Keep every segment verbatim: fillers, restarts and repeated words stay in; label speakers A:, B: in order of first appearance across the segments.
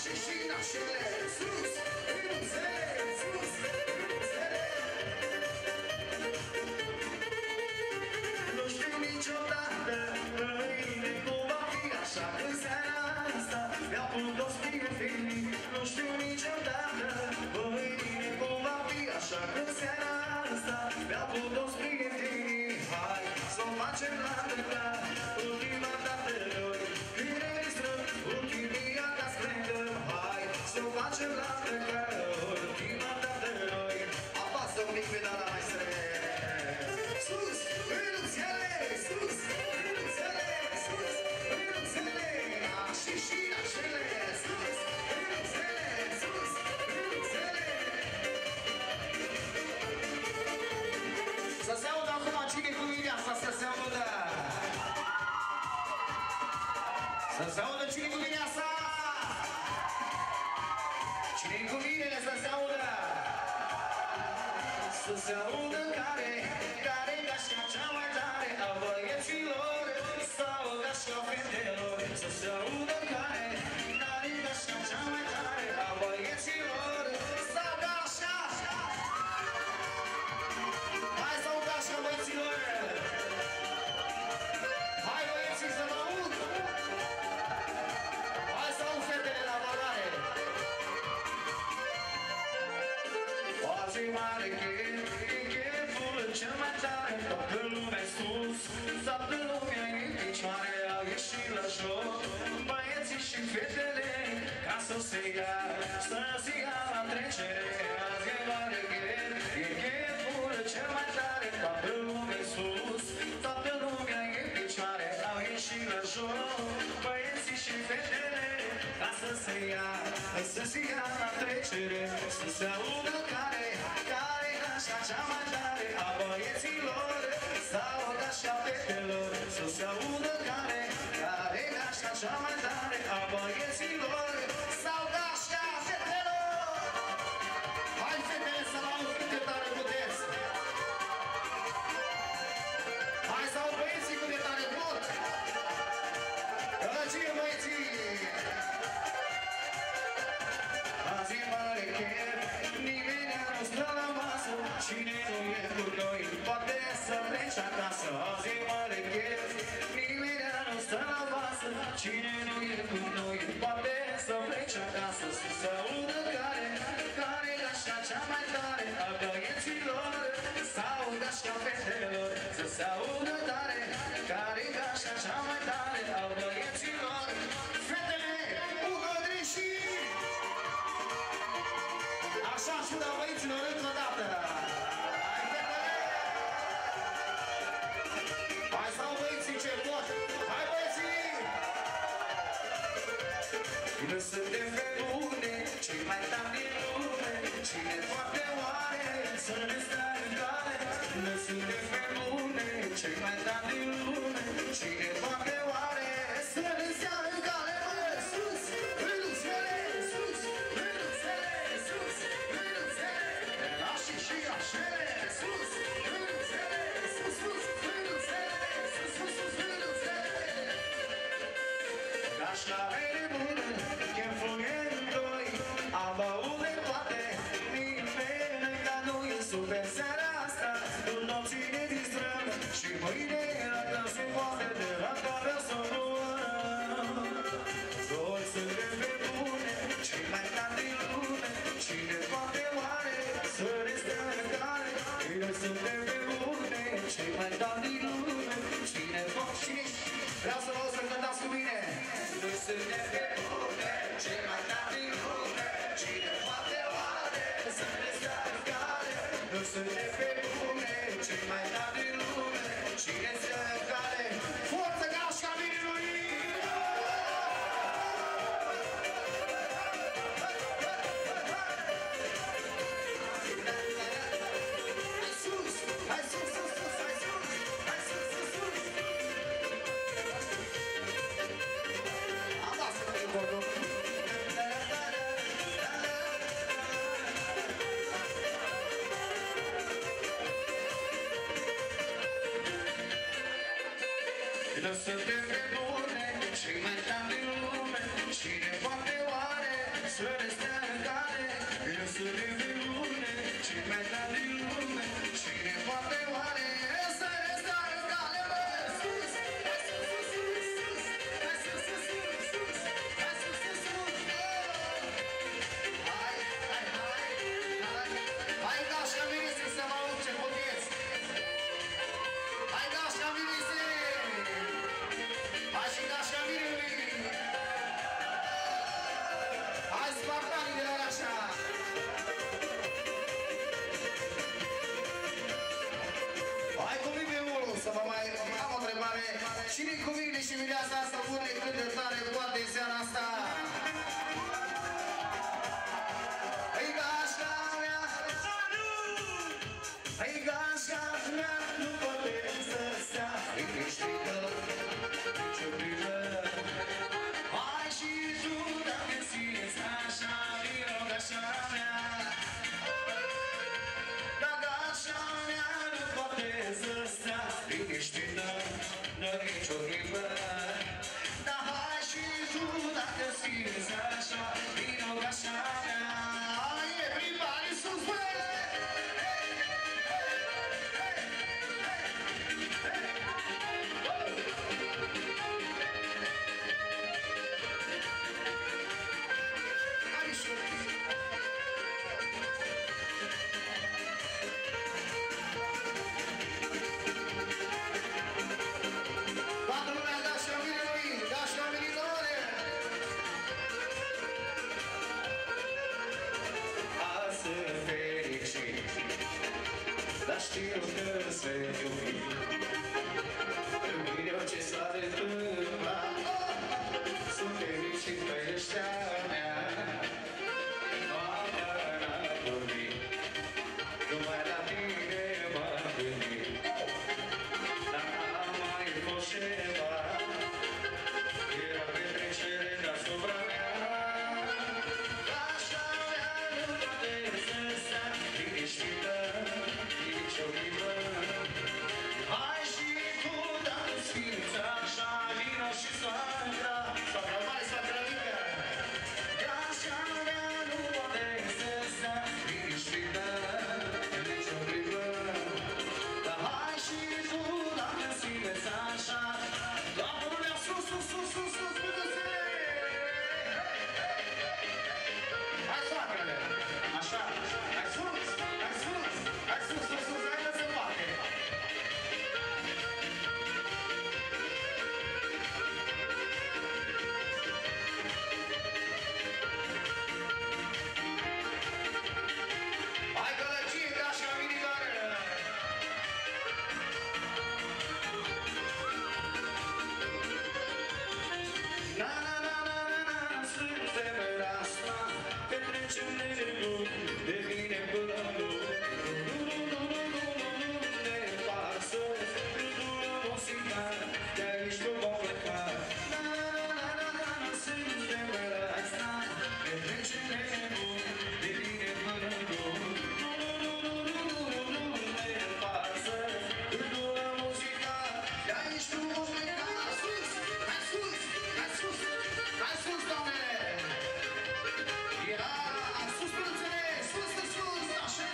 A: nașe și nașele sus, mânuțele sus, mânuțele. Nu știu niciodată mâine cum va fi, așa că seara asta mi-au pus prietenii. Nu știu niciodată mâine cum va fi, așa că seara asta mi-au pus prietenii. Hai să-o facem la întâmplat, ultima dată noi, când registrăm ultimii acasă plângăm. Hai să-o facem la întâmplat, ultima dată noi. Apasă un mic pedala mai strâne. Sus, mânuțele, sus, mânuțele, sus, mânuțele, nașe și nașele, sus, mânuțele, sus, mânuțele. Să se audă acum cine cu mine asta, să se audă. Să se audă cine cu mine asta. Cine cu mine să se audă. Să se audă care, care gașca cea mai tare a băieților sau gașca fetelor. Să se audă care, care gașca cea mai tare a băieților sau gașca. Hai sau gașca băieților. Hai băieții să mă aud. Hai să aud fetele la valoare. O zi mare chef, cheful cel mai tare, toată lumea sus, toată lumea în picioare, au ieșit la joc, băieții și fetele, ca să se ia, să se ia la trecere. Azi e mare chef, e cheful cel mai tare, toată lumea sus, toată lumea în picioare, au ieșit la joc, băieții și fetele, ca să se ia, să se ia la trecere, să se audă care, care gașca cea mai tare a băieților sau gașca fetelor. Să se audă care, care gașca cea mai tare a băieților sau gașca fetelor. Hai fetele să mă aud cât de tare puteți. Hai să aud băieții cât de tare pot. Gălăgie băieții. Azi e mare chef, nimeni nu stă la masă, cine nu e cu noi poate să plece acasă. Azi e mare chef, nimeni nu stă la masă, cine nu e cu noi poate să plece acasă. Să se audă care, care gașca cea mai tare a băieților sau gașca fetelor. Să se audă tare, care gașca cea mai tare a băieților. Fetele, bucătrișii! Așa și la băieților încă o dată! Hai, fetele! Hai sau băieții ce pot! Hai, băieții! Când suntem pe bune, cei mai tari din lume, cine poate oare să ne stea în cale? Când suntem pe bune, cei mai tari din lume, cine poate oare să ne stea în cale? Mă, sus! Mânuțele, sus! Mânuțele, sus! Nașe și nașele, sus, mânuțele, sus, sus, mânuțele, sus, sus, sus, mânuțele. Gașca vede bună, cheful e în doi, am băut de toate, nimeni ca noi în super seara asta, în nopții ne distrăm și mâine dacă se poate de la care să luăm. Toți suntem pe bune, cei mai tari din lume, cine poate oare să ne stea în cale? Noi suntem pe bune, cei mai tari din lume, cine poate cine? Vreau să vă aud să cântați cu mine. Noi suntem pe bune, cei mai tari din lume, cine poate oare să ne stea în cale? Noi suntem pe bune, cei mai tari din lume, cine stea în cale? Forță gașca vinului! Hai sus, sus, sus, hai sus, hai sus, sus, sus. Apasă-te în cordon. Când suntem pe bune, cei mai tari din lume, cine poate oare să ne stea în cale, eu să ne velune, ce mai tare din lume, cine poate oare să ne stea în cale, bă! Sus, hai sus, sus, sus, sus, hai sus, sus, sus, sus, hai sus, sus, sus, hai, hai, hai, hai, hai, gașca Mirisi să mă aud ce puteți! Hai, gașca Mirisi! Hai și gașca Mirisi! Hai, spartanii de la Rașa! Hai cu mine să vă mai am o întrebare. Cine-i cu mine și mireasa asta bune cât de tare poate în seara asta? Hei, gașca mea! Hei, gașca mea! Nu poate să stea liniștită nici o clipă. Hai și tu, dacă simți așa, vino, gașca mea! Dar gașca mea nu poate să stea liniștită nici o clipă. Dar hai și tu, dacă simți așa, vino, gașca mea! Hai, everybody, sus, bă! Toată lumea gașca Mirului, gașca Mirilor! Azi sunt fericit, dar știu că se iubi. În mine orice s-ar întâmpla, sunt fericit că ești a mea. Noaptea n-am dormit, numai la tine m-am gândit. Dar n-am mai fost ceva, era petrecere deasupra mea. Gașca mea nu poate să stea liniștită nici o clipă. Hai și tu, dacă simți așa, vino și soacra. Soacra mare, soacra mică. Gașca mea nu poate să stea liniștită nici o clipă. Dar hai și tu, dacă simți așa, toată lumea sus, sus, sus, sus, sus, puteți-le! Hai, soacrele! Așa, hai sus, hai sus, hai sus, sus, sus, hai să se poate! Hai gălăgie, gașca Mirilor! Na, na, na, na, na, na, suntem asta, petrecem nebun, de mine până nu. Nu, nu, nu, nu, nu, nu, nu, nu ne pasă, nu dură muzica, de aici nu vom pleca. Na, na, na, na, na, na, suntem asta, petrecem nebun, de mine până nu. Nu, nu, nu, nu, nu, nu, nu, nu ne pasă, nu dură muzica, de aici nu vom pleca. Sus, hai sus, hai sus, hai sus, doamne! Ia, sus, plânțele, sus, sus, sus, așa!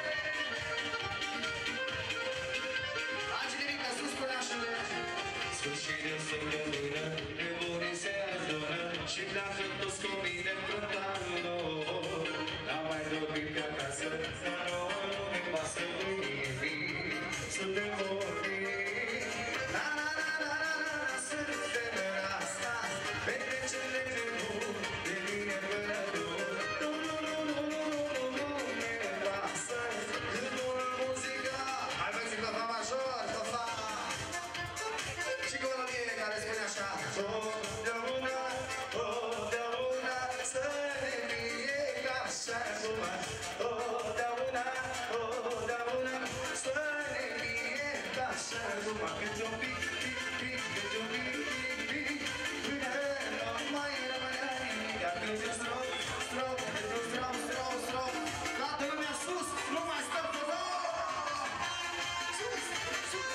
A: Hai, generică, sus, pânășele! Sfârșit de săptămână, nebunii se adună și dacă toți cu mine cântam nouă. N-am mai dormit pe acasă, dar nouă nu ne pasă nimic. Suntem vorbiți. Na, na, na, na, na, na, na, suntem asta, petrecem nebun, de mine până nu. Nu, nu, nu, nu, nu, nu, nu, nu ne pasă, când dură muzica. Hai, băieți, cu fa major, cu fa. Și cu o melodie care spune așa. Totdeauna, totdeauna, să ne fie ca așa numai. Totdeauna, totdeauna, să ne fie ca așa numai. Câte un pic, pic, pic, câte un pic, pic, pic, până nu mai rămânea nimic. Dar când eu strop, strop, când eu strop, strop, strop, toată lumea sus, nu mai stăm pe loc! Sus, sus!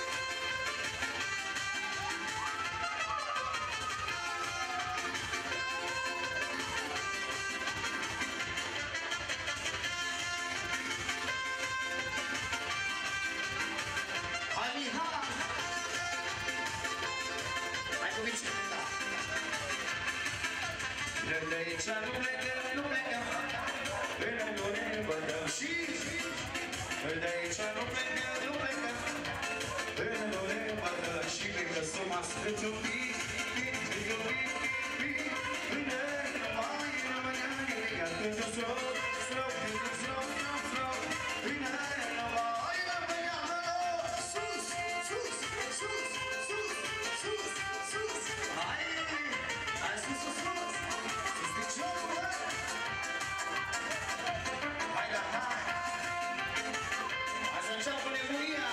A: de aici nu plecăm, nu plecăm, până nu ne împătăm și de aici nu plecăm, nu plecăm, până nu ne împătăm și cred că s-o masă câte un pic, pic, câte un pic, pic, până nu mai rămâne nimic, câte un strop, strop, câte un strop, strop, strop, până nu mai rămâne nimic, sus, sus, sus, sus, sus, sus, hai, hai sus, sus, sus, sus piciorul, bă! Hai, da, hai! Hai să înceapă nebunia!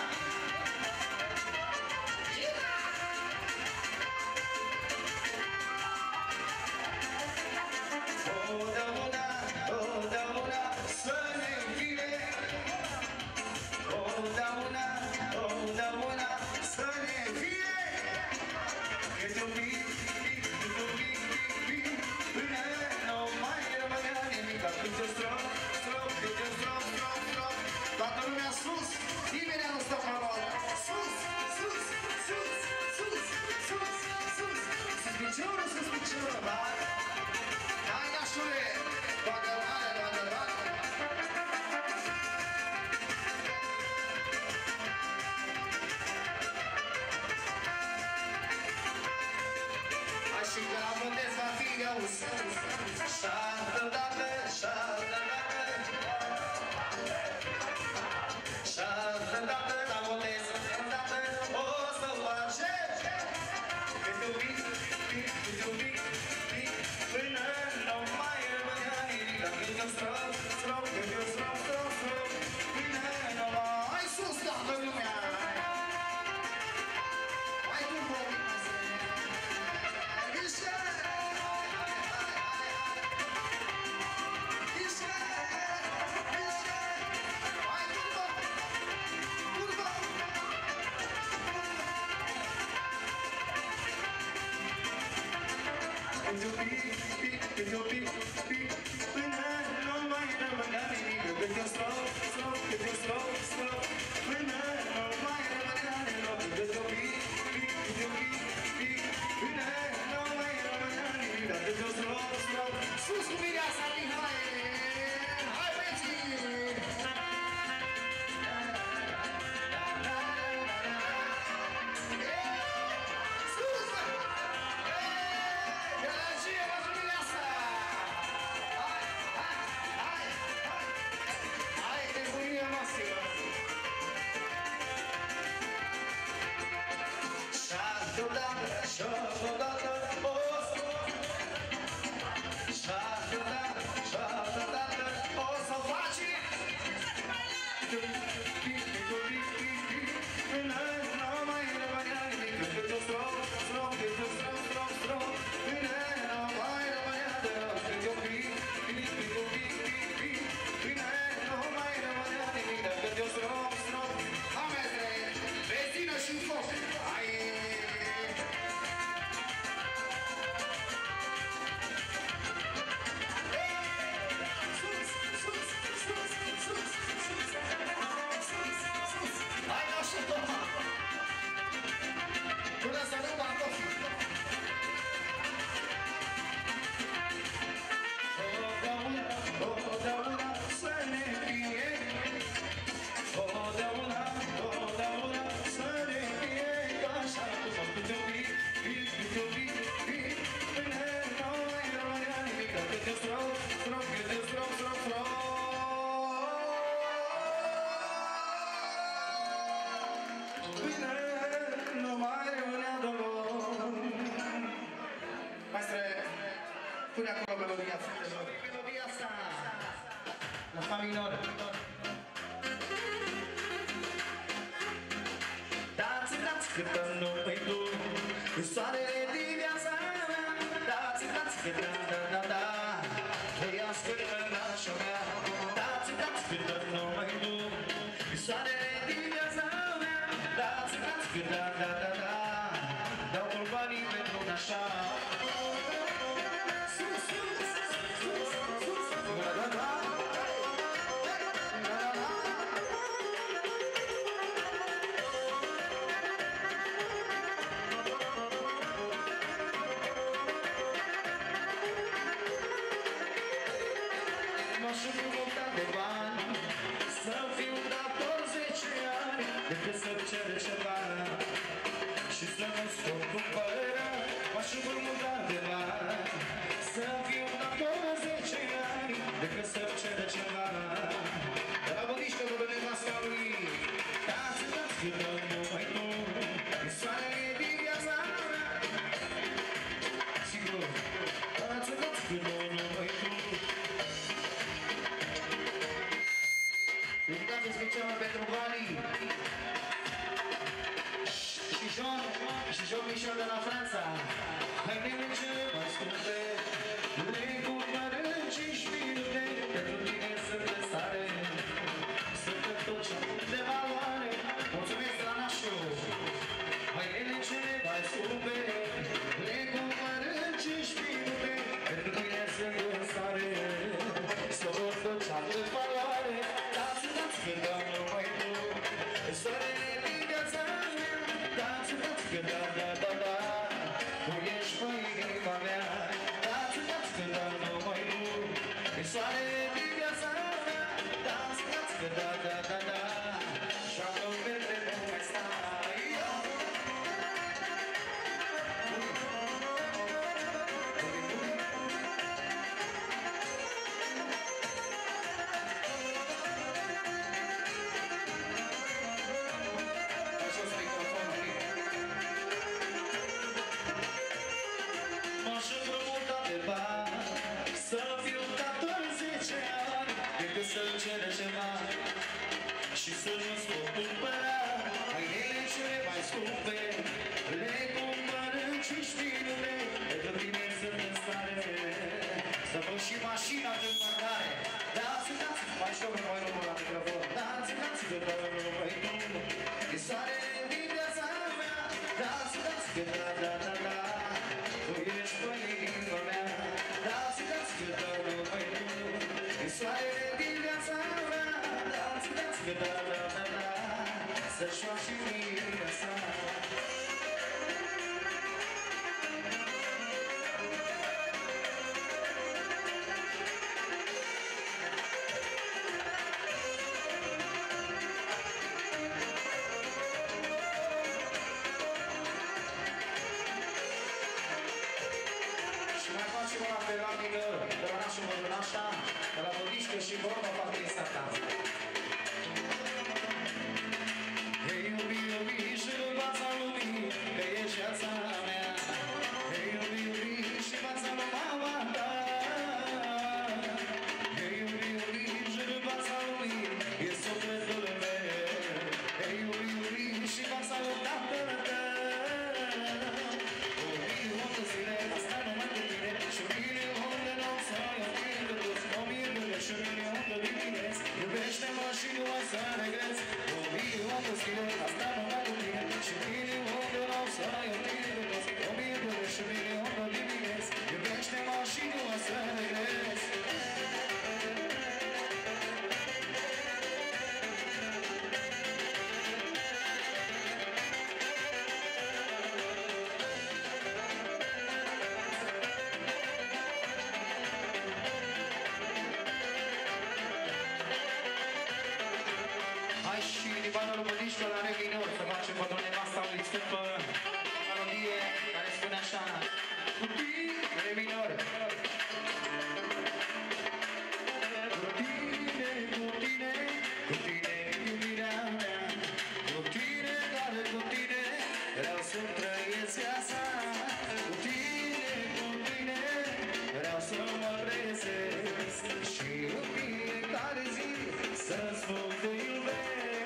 A: O, da una, o, da una, să ne închide! O, da una, o, da una, să ne închide! Câte un pic, pic, câte un pic, pic, pic, până nu mai rămânea nimic. Câte un strop, strop, câte un strop, strop, strop. Toată lumea sus, nimeni nu stă pe loc. Sus, sus, sus, sus, sus, sus. Sus piciorul, sus piciorul, hai. Hai, nașule, toată lumea, toată lumea. Și că la botez va fi găus șaltă dată, șaltă dată șaltă dată la botez, dată o să facem câte un pic, pic, câte un pic, pic, până nu mai rămânea nimic. Câte un strop, strop, câte un strop, strop, strop, până nu mai sus toată lumea. Hai tu, bă! Câte un pic, pic, câte un pic, pic, până nu mai rămânea nimic. Câte un strop, strop, câte un strop, strop, până nu mai rămânea nimic. Câte un pic, pic, câte un pic, pic, până nu mai rămânea nimic. Câte un strop, strop, sus cu mireasa, Mihai! Hai, băieții! Sus, bă! Gălăgie, bă, cu mireasa! Hai, hai, hai, hai! Hai, nebunia maximă! Și-a odată, și-a odată, o să... Și-a odată, și-a odată, o să faci! Pic, pic, pic, pic, pic, până nu mai rămânea nimic. Câte un strop, strop, câte un strop, strop, strop, până nu mai rămânea deloc. Câte un pic, pic, pic, pic, pic, pic, până nu mai rămânea nimic. Câte un strop, strop, hai, mestre, benzină și foc! Hai! Sus, sus, sus, sus, sus, sus, sus. Hai, nașul, toma! Până să nu pantofi! Totdeauna, totdeauna să ne fie, totdeauna, totdeauna să ne fie, ca așa cum am câte un pic, pic, câte un pic, pic, până nu mai rămânea nimic. Câte un strop, strop, câte un strop, strop, strop. Până nu mai rămânea deloc. Maestre, pune acolo melodia asta. Melodia asta. La fa minor. Dați, dați câtă nu-i tu, soarele din viața mea. Dați, dați câtă da, da, da, că-i ascultă nașa mea. Dați, dați câtă nu-i tu, soarele din viața mea. Dați, dați câtă da, da, da, dau mult banii pentru nașa. Sus, sus, sus, sus, da, da, da. M-aș împrumuta de bani, să fiu dator zece ani, decât să-mi cere ceva și să nu scot cumpăra. M-aș împrumuta de bani, să fiu dator zece ani, decât să-mi cere ceva. De la Bădișcă vă vedem asta lui. Dați, dați, că dă numai tu, e soarele din viața mea. Sigur, dați, dați, că dă numai tu. Dedicație specială pentru Vali și Jean, și Jean Michel de la Franța. Hainele cele mai scumpe le cumpăr în cinci minute, pentru tine sunt în stare să fac tot ce am de valoare. Mulțumesc la nașu. Hainele cele mai scumpe le cumpăr în cinci minute, pentru tine sunt în stare să fac tot ce am de valoare. Că dau numai tu, e soarele din viața mea. Dați, dați, că da, da, da, da, tu ești pe inima mea. Dați, dați, că dau numai tu, e soarele din viața mea. Dați, dați, că da, da, da, da, joacă verde, nu mai stai. Să-mi cere ceva și să nu-ți pot cumpăra. Hainele cele mai scumpe le cumpăr în cinci minute, pentru tine sunt în stare să văd și mașina de împărtare. Dați, dați, mai știu că mai rămân la microfon. Dați, dați, că dă numai tu, e soarele din viața mea. Dați, dați, că da, da, da, da, tu ești pe inima mea. Dați, dați, că dă numai tu, e soarele din viața mea. Dați, dați, că da, da, da, da, să-și fac și mine sa. Și mai facem una pe ramică de la nașul Mărunașa, de la Bădișcă și vorba foarte instantantă. Hei, iubi, iubi, și în fața lumii, că ești viața mea. Hei, iubi, iubi, și în fața lui mama ta. Hei, iubi, iubi, și în fața lumii, e sufletul meu. Hei, iubi, iubi, și în fața lui tatăl tău. O milion de zile, asta numai cu tine, și un milion de nopți să iau tine de toți. O milion și un milion de bineți, iubește-mă și nu ai să regreți. O milion de zile, asta numai cu tine, și un milion de nopți să iau tine de toți. O milion și un milion de bineți, iubește-mă și nu ai să regreți. Hai și Libanul Bădișcă la re minor, să facem pentru nevasta lui scumpă o melodie care spune așa: cu tine, re minor. Cu tine, cu tine, cu tine, iubirea mea. Cu tine, doar cu tine, vreau să trăiesc viața. Cu tine, cu tine, vreau să mă regăsesc și în fiecare zi să-ți spun că iubesc.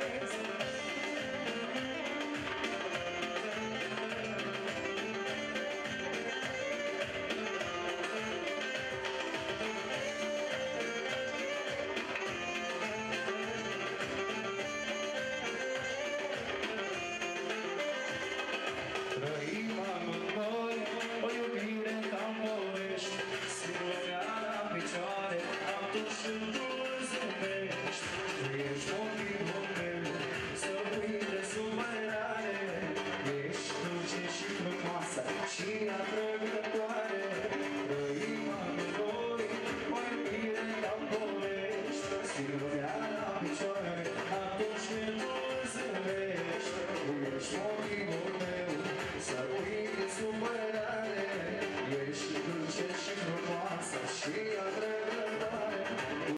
A: Trăim amândoi o iubire ca-n povești, singura mea la picioare, am tot și tu îmi zâmbești. Tu ești